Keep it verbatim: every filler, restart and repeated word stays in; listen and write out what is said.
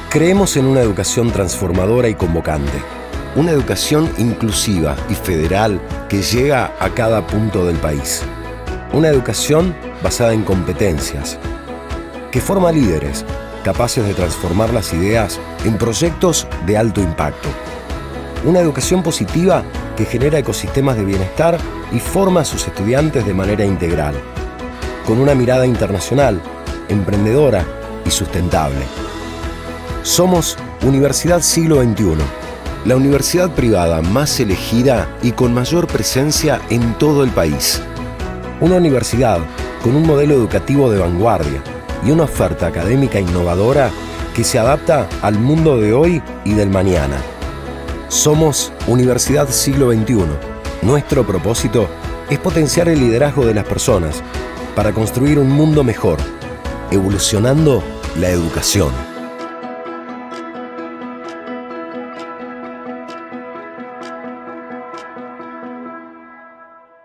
Creemos en una educación transformadora y convocante. Una educación inclusiva y federal que llega a cada punto del país. Una educación basada en competencias, que forma líderes capaces de transformar las ideas en proyectos de alto impacto. Una educación positiva que genera ecosistemas de bienestar y forma a sus estudiantes de manera integral, con una mirada internacional, emprendedora y sustentable. Somos Universidad Siglo veintiuno, la universidad privada más elegida y con mayor presencia en todo el país. Una universidad con un modelo educativo de vanguardia y una oferta académica innovadora que se adapta al mundo de hoy y del mañana. Somos Universidad Siglo veintiuno. Nuestro propósito es potenciar el liderazgo de las personas para construir un mundo mejor, evolucionando la educación.